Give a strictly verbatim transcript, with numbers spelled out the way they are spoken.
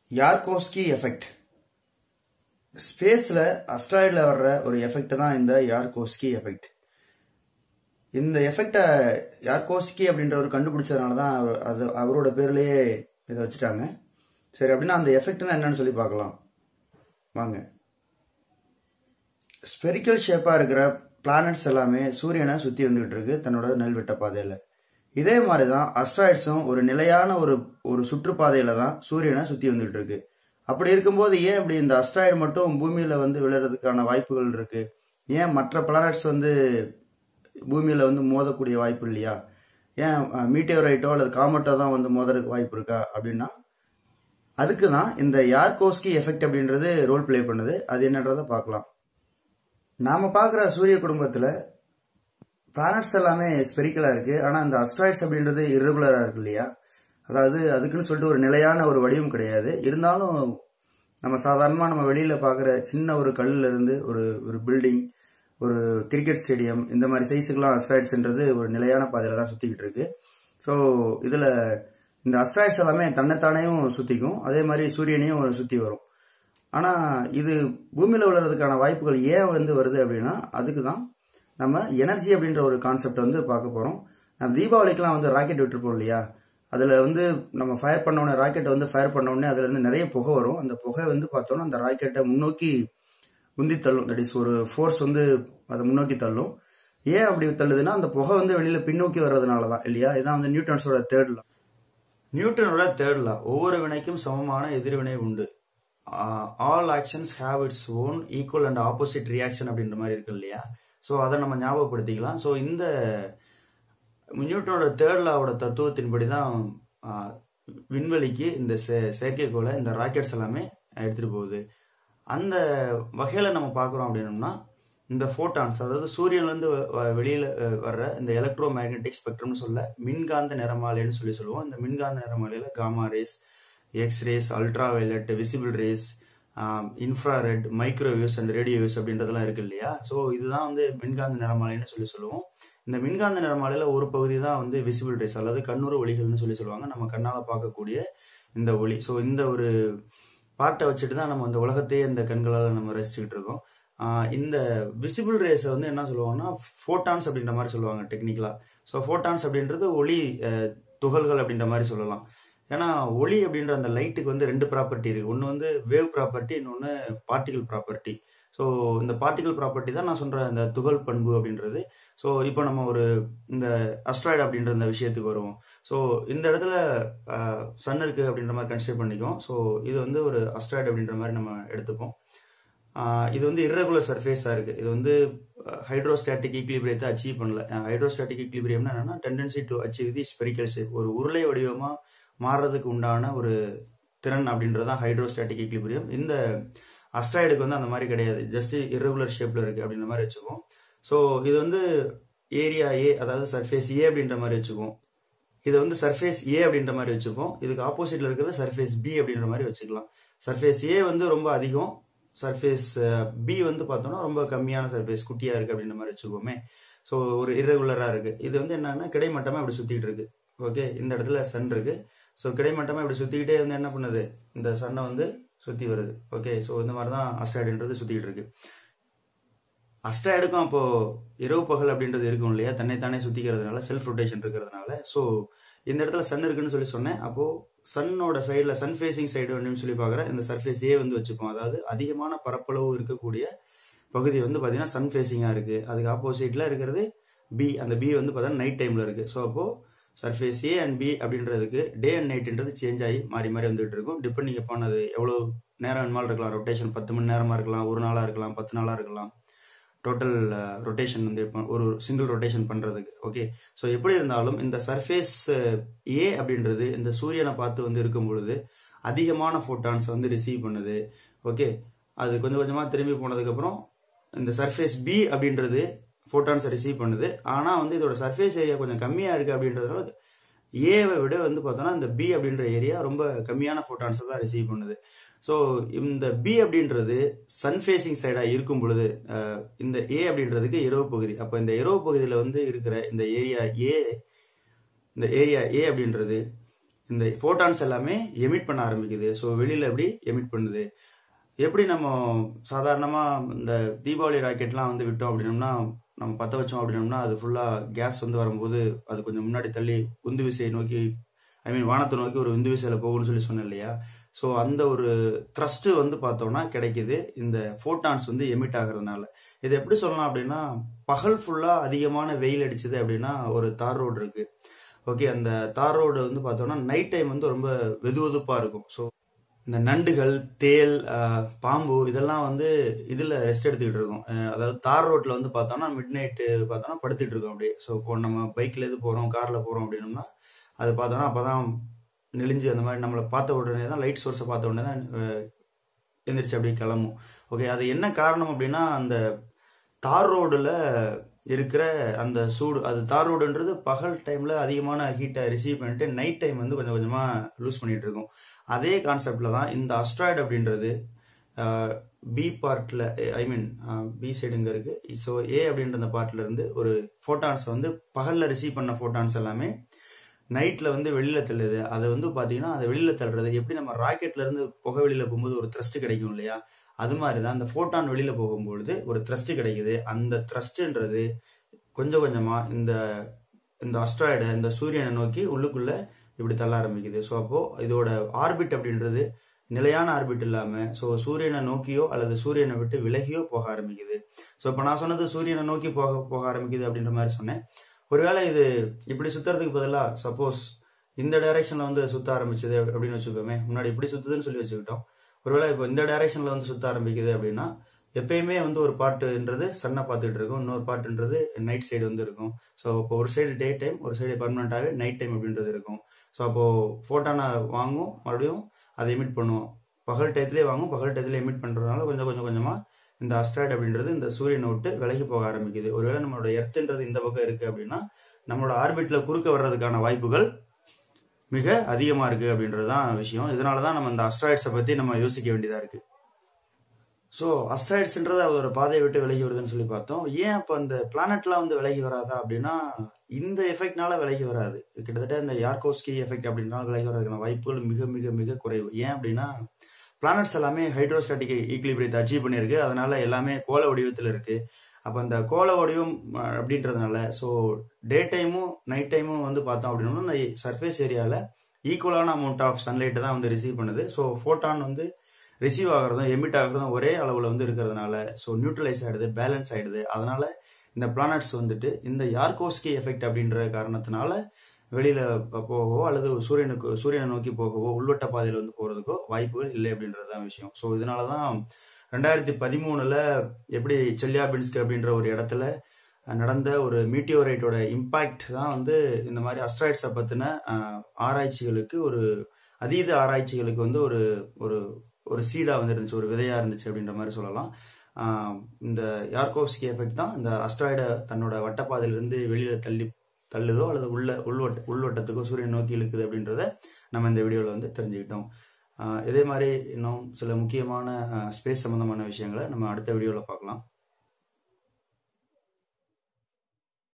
Yarkovsky effect. ஸ்பேஸ்ல அஸ்ட்ராய்ட்ல வர்ற ஒரு எஃபெக்ட் தான் இந்த யார்கோஸ்கி எஃபெக்ட். இந்த எஃபெக்டை யார்கோஸ்கி அப்படின்ற ஒரு கண்டுபிடிச்சதுனால தான் அது அவரோட பேர்லயே இதை வச்சுட்டாங்க. சரி, அப்படின்னா அந்த எஃபெக்ட்னா என்னன்னு சொல்லி பார்க்கலாம் வாங்க. ஸ்பெரிக்கல் ஷேப்பா இருக்கிற பிளானட்ஸ் எல்லாமே சூரியனை சுத்தி வந்துகிட்டு இருக்கு தன்னோட நெல்வெட்ட பாதையில. இதே மாதிரிதான் அஸ்ட்ராய்ட்ஸும் ஒரு நிலையான ஒரு ஒரு சுற்றுப்பாதையில தான் சூரியனை சுத்தி வந்துகிட்டு இருக்கு. அப்படி இருக்கும்போது ஏன் இப்படி இந்த அஸ்ட்ராய்டு மட்டும் பூமியில வந்து விழுறதுக்கான வாய்ப்புகள் இருக்கு? ஏன் மற்ற பிளானட்ஸ் வந்து பூமியில வந்து மோதக்கூடிய வாய்ப்பு இல்லையா? ஏன் மீட்டியோரைட்டோ அல்லது காமெட்டோ தான் வந்து மோதறதுக்கு வாய்ப்பு இருக்கா அப்படின்னா அதுக்கு தான் இந்த யார்கோஸ்கி எஃபெக்ட் அப்படின்றது ரோல் பிளே பண்ணுது. அது என்னன்றதை பார்க்கலாம். நாம பார்க்குற சூரிய குடும்பத்துல பிளானட்ஸ் எல்லாமே ஸ்பெரிக்கலா இருக்கு. ஆனா அந்த அஸ்ட்ராய்ட்ஸ் அப்படின்றது இர்ரெகுலரா இருக்கு இல்லையா? அதாவது அதுக்குன்னு சொல்லிட்டு ஒரு நிலையான ஒரு வடிவம் கிடையாது. இருந்தாலும் நம்ம சாதாரணமாக நம்ம வெளியில பார்க்குற சின்ன ஒரு கல்லுல இருந்து ஒரு ஒரு பில்டிங், ஒரு கிரிக்கெட் ஸ்டேடியம், இந்த மாதிரி சைஸுக்கெல்லாம் அஸ்ட்ராய்ட்ஸ்ன்றது ஒரு நிலையான பாதையில தான் சுத்திக்கிட்டு இருக்கு. ஸோ இதுல இந்த அஸ்ட்ராய்ட்ஸ் எல்லாமே தன்னைத்தானையும் சுத்திக்கும், அதே மாதிரி சூரியனையும் சுத்தி வரும். ஆனா இது பூமியில விழுறதுக்கான வாய்ப்புகள் ஏன் வந்து வருது அப்படின்னா அதுக்கு தான் நம்ம எனர்ஜி அப்படின்ற ஒரு கான்செப்ட் வந்து பார்க்க போறோம். நம்ம தீபாவளிக்கெல்லாம் வந்து ராக்கெட் விட்டுருப்போம் இல்லையா? அதுல வந்து நம்ம ஃபயர் பண்ண உடனே ராக்கெட்டை வந்து ஃபயர் பண்ண உடனே அதுல இருந்து நிறைய புகை வரும். அந்த புகை வந்து பார்த்தோம்னா அந்த ராக்கெட்டை முன்னோக்கி உந்தி தள்ளும். தட் இஸ் ஒரு ஃபோர்ஸ் வந்து அதை முன்னோக்கி தள்ளும். ஏன் அப்படி தள்ளுதுன்னா அந்த புகை வந்து வெளியில பின்னோக்கி வர்றதுனால தான் இல்லையா? இதான் வந்து நியூட்டன்ஸோட தேர்ட் லா. நியூட்டனோட தேர்ட் லா, ஒவ்வொரு வினைக்கும் சமமான எதிர்வினை உண்டு. All actions have its own equal and opposite reaction அப்படின்ற மாதிரி இருக்கு இல்லையா? ஸோ அதை நம்ம ஞாபகப்படுத்திக்கலாம். ஸோ இந்த நியூட்டனோட தேர்ட் லாவோட தத்துவத்தின்படி தான் விண்வெளிக்கு இந்த செயற்கைக்கோளை இந்த ராக்கெட்ஸ் எல்லாமே எடுத்துட்டு போகுது. அந்த வகையில நம்ம பார்க்குறோம் அப்படின்னோம்னா இந்த ஃபோட்டான்ஸ், அதாவது சூரியன்லேருந்து வெளியில வர்ற இந்த எலக்ட்ரோ மேக்னெட்டிக் ஸ்பெக்ட்ரம்னு சொல்ல மின்காந்த நிறமாலைன்னு சொல்லி சொல்லுவோம். இந்த மின்காந்த நிறமாலையில gamma rays, X rays, ultraviolet, visible rays, infrared, microwaves and radio waves அப்படின்றதெல்லாம் இருக்கு இல்லையா? ஸோ இதுதான் வந்து மின்காந்த நிறமாலைன்னு சொல்லி சொல்லுவோம். இந்த மின்காந்த நிறமாலையில ஒரு பகுதி தான் வந்து விசிபிள் ரேஸ், அல்லது கண்ணுறு ஒளிகள்னு சொல்லி சொல்லுவாங்க, நம்ம கண்ணால பார்க்கக்கூடிய இந்த ஒளி. ஸோ இந்த ஒரு பார்ட்டை வச்சுட்டு தான் நம்ம இந்த உலகத்தையே இந்த கண்களால் நம்ம ரசிச்சுக்கிட்டு இருக்கோம். இந்த விசிபிள் ரேஸை வந்து என்ன சொல்லுவாங்கன்னா ஃபோட்டான்ஸ் அப்படின்ற மாதிரி சொல்லுவாங்க டெக்னிக்கலா. ஸோ ஃபோட்டான்ஸ் அப்படின்றது ஒளி துகள்கள் அப்படின்ற மாதிரி சொல்லலாம். ஏன்னா ஒளி அப்படின்ற அந்த லைட்டுக்கு வந்து ரெண்டு ப்ராப்பர்ட்டி இருக்கு. ஒன்று வந்து வேவ் ப்ராப்பர்ட்டி, இன்னொன்று பார்ட்டிகல் ப்ராப்பர்ட்டி. ஸோ இந்த பார்ட்டிகல் ப்ராப்பர்ட்டி தான் நான் சொல்ற இந்த துகள் பண்பு அப்படின்றது. ஸோ இப்போ நம்ம ஒரு இந்த அஸ்ட்ராய்டு அப்படின்ற இந்த விஷயத்துக்கு வருவோம். ஸோ இந்த இடத்துல சன் இருக்கு அப்படின்ற மாதிரி கன்சிடர் பண்ணிக்குவோம். ஸோ இது வந்து ஒரு அஸ்ட்ராய்டு அப்படின்ற மாதிரி நம்ம எடுத்துப்போம். இது வந்து இர்ரெகுலர் சர்ஃபேஸா இருக்கு. இது வந்து ஹைட்ரோஸ்டாட்டிக் ஈக்லிபிரியத்தை அச்சீவ் பண்ணல. ஹைட்ரோஸ்டாட்டிக் ஈக்லிபிரியம்னா என்னன்னா tendency to achieve the spherical shape, ஒரு உருளை வடிவமா மாறுறதுக்கு உண்டான ஒரு திறன் அப்படின்றதான் ஹைட்ரோஸ்டாட்டிக் ஈக்லிபிரியம். இந்த அஸ்ட்ராய்டுக்கு வந்து அந்த மாதிரி கிடையாது, ஜஸ்ட் இர்ரெகுலர் ஷேப்ல இருக்கு அப்படின்ற மாதிரி வச்சுக்குவோம். ஸோ இது வந்து ஏரியா ஏ, அதாவது சர்ஃபேஸ் ஏ அப்படின்ற மாதிரி வச்சுக்குவோம். இது வந்து சர்ஃபேஸ் ஏ அப்படின்ற மாதிரி வச்சுப்போம். இதுக்கு ஆப்போசிட்ல இருக்கிறது சர்ஃபேஸ் பி அப்படின்ற மாதிரி வச்சுக்கலாம். சர்ஃபேஸ் ஏ வந்து ரொம்ப அதிகம், சர்ஃபேஸ் பி வந்து பார்த்தோம்னா ரொம்ப கம்மியான சர்ஃபேஸ், குட்டியா இருக்கு அப்படின்ற மாதிரி வச்சுக்கோமே. ஸோ ஒரு இர்ரெகுலரா இருக்கு. இது வந்து என்னன்னா கிடைமட்டமா இப்படி சுத்திட்டு இருக்கு. ஓகே, இந்த இடத்துல சன் இருக்கு. ஸோ கிடைமட்டமா இப்படி சுத்திக்கிட்டே வந்து என்ன பண்ணுது, இந்த சன்னை வந்து சுத்தி வருது. ஓகே, ஸோ இந்த மாதிரி தான் அஸ்ட்ராய்டுன்றது சுத்திட்டு இருக்கு. அஸ்ட்ராய்டுக்கும் அப்போ இரவு பகல் அப்படின்றது இருக்கும் இல்லையா? தன்னைத்தானே சுத்திக்கிறதுனால, செல்ஃப் ரொட்டேஷன் இருக்கிறதுனால. ஸோ இந்த இடத்துல சன் இருக்குன்னு சொல்லி சொன்னேன். அப்போ சன்னோட சைடில் சன் ஃபேசிங் சைடு அப்படின்னு சொல்லி பார்க்குற இந்த சர்ஃபேஸ் ஏ வந்து வச்சுப்போம். அதாவது அதிகமான பரப்பளவு இருக்கக்கூடிய பகுதி வந்து பார்த்தீங்கன்னா சன் ஃபேசிங்காக இருக்கு. அதுக்கு ஆப்போசிட்ல இருக்கிறது பி. அந்த பி வந்து பார்த்தீங்கன்னா நைட் டைம்ல இருக்கு. ஸோ அப்போ சர்ஃபேஸ் ஏ அண்ட் பி அப்படின்றதுக்கு டே அண்ட் நைட்ன்றது சேஞ்ச் ஆகி மாறி மாறி வந்துட்டு இருக்கும். டிபெண்டிங் அப்பான் அது எவ்வளோ நேரம் வேணுமாலும் இருக்கலாம். ரொட்டேஷன் பத்து மணி நேரமா இருக்கலாம், ஒரு நாளா இருக்கலாம், பத்து நாளா இருக்கலாம். டோட்டல் ரொட்டேஷன் வந்து ஒரு சிங்கிள் ரொட்டேஷன் பண்றதுக்கு. ஓகே, ஸோ எப்படி இருந்தாலும் இந்த சர்ஃபேஸ் ஏ அப்படின்றது இந்த சூரியனை பார்த்து வந்து இருக்கும் பொழுது அதிகமான ஃபோட்டான்ஸ் வந்து ரிசீவ் பண்ணுது. ஓகே, அது கொஞ்சம் கொஞ்சமா திரும்பி போனதுக்கு அப்புறம் இந்த சர்ஃபேஸ் பி அப்படின்றது ஃபோட்டான்ஸை ரிசீவ் பண்ணுது. ஆனா வந்து இதோட சர்ஃபேஸ் ஏரியா கொஞ்சம் கம்மியா இருக்கு அப்படின்றதுனால ஏவை விட வந்து பார்த்தோம்னா இந்த பி அப்படின்ற ஏரியா ரொம்ப கம்மியான ஃபோட்டான்ஸை தான் ரிசீவ் பண்ணுது. ஸோ இந்த பி அப்படின்றது சன் ஃபேசிங் சைடா இருக்கும் பொழுது இந்த ஏ அப்படின்றதுக்கு இரவு பகுதி. அப்போ இந்த இரவு பகுதியில் வந்து இருக்கிற இந்த ஏரியா ஏ, இந்த ஏரியா ஏ அப்படின்றது இந்த ஃபோட்டான்ஸ் எல்லாமே எமிட் பண்ண ஆரம்பிக்குது. ஸோ வெளியில எப்படி எமிட் பண்ணுது, எப்படி நம்ம சாதாரணமா இந்த தீபாவளி ராக்கெட்லாம் வந்து விட்டோம் அப்படின்னோம்னா, நம்ம பற்ற வச்சோம் அப்படின்னோம்னா அது ஃபுல்லா கேஸ் வந்து வரும்போது அது கொஞ்சம் முன்னாடி தள்ளி உந்து விசையை நோக்கி, ஐ மீன் வானத்தை நோக்கி ஒரு உந்து விசையில போகும்னு சொல்லி சொன்னேன் இல்லையா. ஸோ அந்த ஒரு த்ரஸ்ட் வந்து பார்த்தோம்னா கிடைக்குது இந்த ஃபோட்டான்ஸ் வந்து எமிட் ஆகுறதுனால. இது எப்படி சொல்லலாம் அப்படின்னா, பகல் ஃபுல்லா அதிகமான வெயில் அடிச்சது அப்படின்னா ஒரு தார் ரோடு இருக்கு. ஓகே, அந்த தார் ரோடு வந்து பார்த்தோம்னா நைட் டைம் வந்து ரொம்ப வெது வெதுப்பா இருக்கும். ஸோ இந்த நண்டுகள், தேல், பாம்பு இதெல்லாம் வந்து இதுல ரெஸ்ட் எடுத்துக்கிட்டு இருக்கும். அதாவது தார் ரோட்ல வந்து பார்த்தோம்னா மிட் நைட்டு பார்த்தோம்னா படுத்துட்டு இருக்கோம் அப்படியே. ஸோ இப்போ நம்ம பைக்ல எது போறோம், கார்ல போறோம் அப்படின்னோம்னா அது பார்த்தோம்னா அப்பதான் நெளிஞ்சு அந்த மாதிரி நம்மளை பார்த்த உடனே தான், லைட் சோர்ஸை பார்த்த உடனே தான் எந்திரிச்சு அப்படியே கிளம்பும். ஓகே, அது என்ன காரணம் அப்படின்னா அந்த தார் ரோடுல இருக்கிற அந்த சூடு. அது தார் ரோடுன்றது பகல் டைம்ல அதிகமான ஹீட்டை ரிசீவ் பண்ணிட்டு நைட் டைம் வந்து கொஞ்சம் கொஞ்சமா லூஸ் பண்ணிட்டு இருக்கும். அதே கான்செப்ட்ல தான் இந்த அஸ்ட்ராய்டு அப்படின்றது பி பார்ட்ல, ஐ மீன் பி சைடுங்க இருக்கு. ஸோ ஏ அப்படின்ற அந்த பார்ட்ல இருந்து ஒரு ஃபோட்டான்ஸ் வந்து பகல்ல ரிசீவ் பண்ண ஃபோட்டான்ஸ் எல்லாமே நைட்ல வந்து வெளியில தள்ளுது. அதை வந்து பாத்தீங்கன்னா அதை வெளியில தள்ளுறது எப்படி நம்ம ராக்கெட்ல இருந்து புகை வெளியில போகும்போது ஒரு த்ரஸ்ட் கிடைக்கும் இல்லையா, அது மாதிரிதான் அந்த ஃபோட்டான் வெளியில போகும்பொழுது ஒரு த்ரஸ்ட் கிடைக்குது. அந்த த்ரஸ்ட்ன்றது கொஞ்சம் கொஞ்சமா இந்த இந்த அஸ்ட்ராய்டை இந்த சூரியனை நோக்கி உள்ளுக்குள்ள இப்படி தள்ள ஆரம்பிக்குது. ஸோ அப்போ இதோட ஆர்பிட் அப்படின்றது நிலையான ஆர்பிட் இல்லாம ஸோ சூரியனை நோக்கியோ அல்லது சூரியனை விட்டு விலகியோ போக ஆரம்பிக்குது. ஸோ இப்போ நான் சொன்னது சூரியனை நோக்கி போக போக ஆரம்பிக்குது அப்படின்ற மாதிரி சொன்னேன். ஒருவேளை இது இப்படி சுத்துறதுக்கு பதிலாக சப்போஸ் இந்த டைரக்ஷன்ல வந்து சுத்த ஆரம்பிச்சது அப்படின்னு வச்சுக்கோமே, முன்னாடி இப்படி சுத்துதுன்னு சொல்லி வச்சுக்கிட்டோம். ஒருவேளை இப்போ இந்த டைரக்ஷன்ல வந்து சுத்த ஆரம்பிக்குது அப்படின்னா எப்பயுமே வந்து ஒரு பார்ட்டுன்றது சன்னை பார்த்துட்டு இருக்கும், இன்னொரு பார்ட்டுன்றது நைட் சைடு வந்து இருக்கும். ஸோ இப்போ ஒரு சைடு டே டைம், ஒரு சைடு பர்மனண்டாகவே நைட் டைம் அப்படின்றது இருக்கும். ஸோ அப்போ ஃபோட்டானை வாங்கும், மறுபடியும் அதை எமிட் பண்ணுவோம். பகல் டயத்திலே வாங்கும், பகல் டயத்திலே எமிட் பண்றதுனால கொஞ்சம் கொஞ்சம் கொஞ்சமா இந்த அஸ்ட்ராய்டு அப்படின்றது இந்த சூரியனை விட்டு விலகி போக ஆரம்பிக்குது. ஒருவேளை நம்மளோட எர்த்ன்றது இந்த பக்கம் இருக்கு அப்படின்னா நம்மளோட ஆர்பிட்ல குறுக்க வர்றதுக்கான வாய்ப்புகள் மிக அதிகமா இருக்கு அப்படின்றதுதான் விஷயம். இதனாலதான் நம்ம இந்த அஸ்ட்ராய்ட்ஸை பத்தி நம்ம யோசிக்க வேண்டியதா இருக்கு. ஸோ அஸ்ட்ராய்ட்ஸ்ன்றது அதோட பாதையை விட்டு விலகி வருதுன்னு சொல்லி பார்த்தோம். ஏன் அப்போ அந்த பிளானட்லாம் வந்து விலகி வராதா அப்படின்னா இந்த எஃபெக்ட்னால விலகி வராது. கிட்டத்தட்ட இந்த யார்கோவ்ஸ்கி எஃபெக்ட் அப்படின்னால விலகி வர்றதுக்கான வாய்ப்புகள் மிக மிக மிக குறைவு. ஏன் அப்படின்னா பிளானட்ஸ் எல்லாமே ஹைட்ரோஸ்டாட்டிக் ஈக்லிபிரியத்தை அச்சீவ் பண்ணியிருக்கு. அதனால எல்லாமே கோள வடிவத்தில் இருக்கு. அப்போ அந்த கோள வடிவம் அப்படின்றதுனால ஸோ டே டைமும் நைட் டைமும் வந்து பார்த்தோம் அப்படின்னா இந்த சர்ஃபேஸ் ஏரியாவில் ஈக்குவலான அமௌண்ட் ஆஃப் சன்லைட்டை தான் வந்து ரிசீவ் பண்ணுது. ஸோ ஃபோட்டான் வந்து ரிசீவ் ஆகிறதும் எமிட் ஆகிறதும் ஒரே அளவில் வந்து இருக்கிறதுனால ஸோ நியூட்ரலைஸ் ஆகிடுது, பேலன்ஸ் ஆகிடுது. அதனால இந்த பிளானட்ஸ் வந்துட்டு இந்த யார்கோவ்ஸ்கி எஃபெக்ட் அப்படின்ற காரணத்தினால வெளியில போகவோ அல்லது சூரியனுக்கு சூரியனை நோக்கி போகவோ உள்வட்ட பாதையில் வந்து போறதுக்கோ வாய்ப்புகள் இல்லை அப்படின்றதுதான் விஷயம். ஸோ இதனாலதான் ரெண்டாயிரத்தி பதிமூணுல எப்படி செல்யாபின்ஸ்க் அப்படின்ற ஒரு இடத்துல நடந்த ஒரு மீட்டியோரைட்டோட இம்பாக்ட் தான் வந்து இந்த மாதிரி அஸ்ட்ராய்ட்ஸை பத்தின ஆராய்ச்சிகளுக்கு ஒரு அதீத ஆராய்ச்சிகளுக்கு வந்து ஒரு ஒரு ஒரு சீடா வந்து இருந்துச்சு, ஒரு விதையா இருந்துச்சு அப்படின்ற மாதிரி சொல்லலாம். இந்த யார்கோவ்ஸ்கி எஃபெக்ட் தான் இந்த அஸ்ட்ராய்டை தன்னோட வட்டப்பாதையிலிருந்து வெளியில தள்ளி தள்ளுதோ அல்லது உள்ள உள்வட்ட உள்வட்டத்துக்கோ சூரியன் நோக்கி இழுக்குது அப்படின்றத நம்ம இந்த வீடியோவில் வந்து தெரிஞ்சுக்கிட்டோம். இதே மாதிரி இன்னும் சில முக்கியமான ஸ்பேஸ் சம்பந்தமான விஷயங்களை நம்ம அடுத்த வீடியோவில் பார்க்கலாம்.